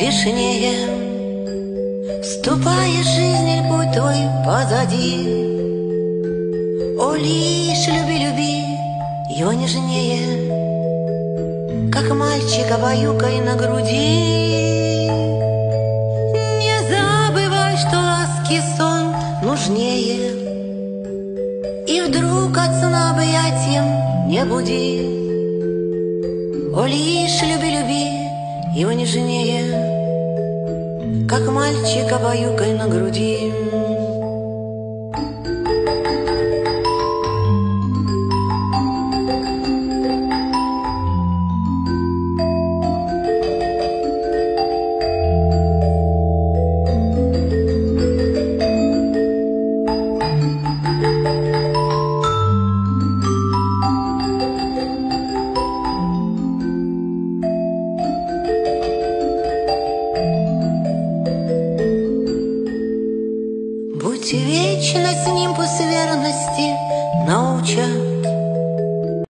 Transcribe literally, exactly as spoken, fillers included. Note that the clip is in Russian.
вишнее. Ступаешь, жизнь, путь твой позади. О, лишь люби, люби его нежнее, как мальчика баюкай на груди. Не забывай, что ласки сон нужнее, и вдруг от сна объятием не буди. О, лишь люби, люби его нежнее, как мальчика баюкай на груди. Будь вечно с ним пусть верности науча.